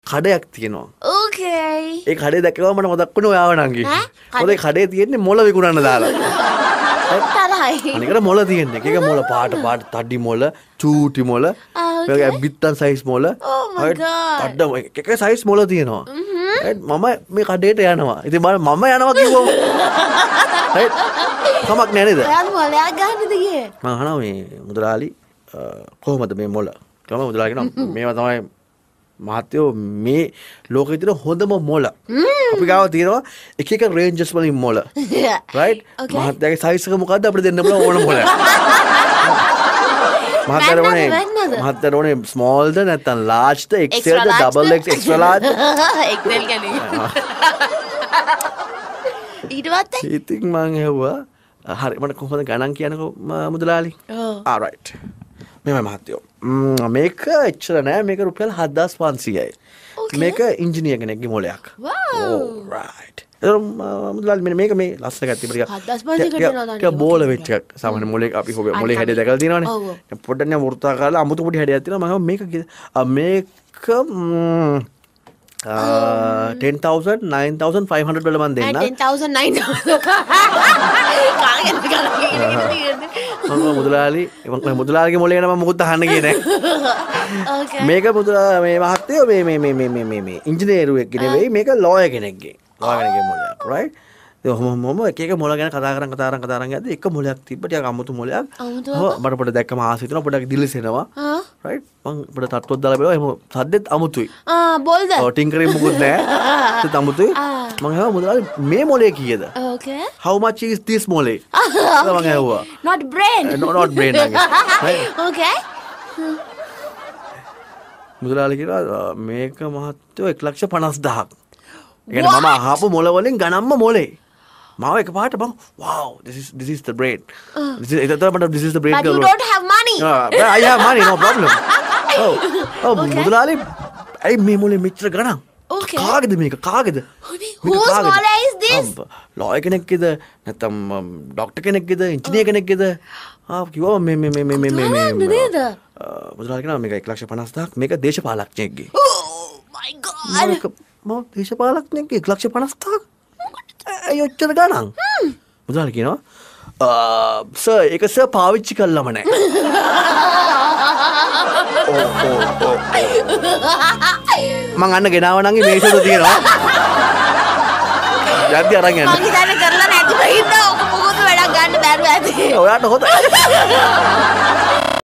කඩයක් තියෙනවා. Okay. ඒ කඩේ දැක්කම මට මතක් වුණේ ඔයාව නංගි. මොකද ඒ කඩේ තියෙන්නේ මොළ විකුණන්න දාලා. තරහයි. අනිකට මොළ තියෙන්නේ. එක මොළ පාට තඩි මොළ, චූටි මොළ, ඔය බිත්තන් සයිස් මොළ. Oh my god. තඩ එක සයිස් මොළ තියෙනවා. මම මේ කඩේට යනවා. ඉතින් මම යනවා කිව්වම. කමක් නෑ නේද? ඔයාත් මොලයක් ගන්නද ගියේ? මම අහනවා මේ මුදලාලි කොහොමද මේ මොළ? කොහොමද මුදලාලි කියනවා මේවා තමයි මහත්තයෝ මේ ලෝකෙ තියෙන හොඳම මොළ. අපි ගාව තියෙනවා එක එක රේන්ජස් වලින් මොළ. රයිට්? මහත්තයාගේ සයිස් එක මොකද්ද අපිට දෙන්න පුළුවන් ඕන මොළ. මහත්තයාට ඕනේ ස්මෝල්ද නැත්නම් ලාර්ජ්ද එක්සෙල්ද double X extra large XL කියන්නේ. ඊට පස්සේ ඉතින් මං ඇහුවා හරි මට කොහොමද ගණන් කියන්නකෝ මුදලාලි. ආ රයිට්. මෙමය මහත්තයෝ මේක එච්චර නෑ මේක රුපියල් 7500යි. මේක ඉංජිනේර කෙනෙක්ගේ මොලයක්. ඕ රයිට්. මුදලාලි මෙන්න මේක මේ ලස්සන එකක් තිබ්බ ටික 7500 ටික බෝල වෙච්ච එකක්. සාමාන්‍ය මොලේ අපි මොලේ හැඩය දැකලා තියෙනවනේ. පොඩ්ඩක් නිකන් වෘත්තාකාරලා අමුතු පොඩි හැඩයක් තියෙනවා. මම මේක 10,000 9,500 වල මන් දෙන්න. 10,000 9,000. කාගෙන්ද කරන්නේ? මුදලාලිගේ මොලේ නම මොකුත් අහන්න ගියේ නැහැ. මේක මේ මහත්තයෝ මේ ඉංජිනේරුවෙක් නෙවෙයි මේක ලෝයර් කෙනෙක්ගේ. ලෝයර් කෙනෙක්ගේ මොලයක්. රයිට්? මම එක එක මොළ ගැන කතා කරන් යද්දි එක මොලයක් තිබ්බ ටිකක් අමුතු මොලයක්. මට පොඩ්ඩක් දැක්කම ආස හිතුණා පොඩ්ඩක් දිලිසෙනවා. රයිට්? මං පොඩ්ඩක් තට්ටුවක් දාලා බලුවා එහෙම සද්දෙත් අමුතුයි. බෝල්ද? ඔව් ටින්කරින් මොකුත් නැහැ. ඒත් අමුතුයි. මං අහුවා මුදලාලි මේ මොලේ කීයද? Okay. How much is this මොලේ? මං අහුවා. Not brain. Not brain නංගි. Okay. මුදලාලි කිව්වා මේක මහත්තයෝ 1,50,000ක්. ඒ කියන්නේ මම අහපු මොළ වලින් ගණන්ම මොලේ. මාව එකපාරට බං wow this is the brain. This is the brain. But you don't have money. I have money no problem. මුදලාලි ඇයි මේ මොලේ මෙච්චර ගණන්? Okay. කාගේද මේක කාගේද? Whose wallet is this? Lawyer කෙනෙක්ගේද නැත්නම් ડોක්ටර් කෙනෙක්ගේද ඉංජිනේර කෙනෙක්ගේද? කිව්වා මේ නේද? මුදලාලි කියනවා මේක 1,50,000ක් මේක දේශපාලඥයෙක්ගේ. Oh my god. මම දේශපාලඥයෙක්ගේ 1,50,000ක් ඇයි ඔච්චර ගණන්? මුදලාලි කියනවා සර් ඒක සර් පාවිච්චි කළාම නැහැ. මං අන්න ගෙනාව නංගි මේසෙද තියෙනවා. යද්දි අරන් යන්න. මං හිතන්නේ කරලා නැතිව ඉන්න ඔක මොකද වැඩක් ගන්න බැරුව ඇති. ඔයාට හොඳයි.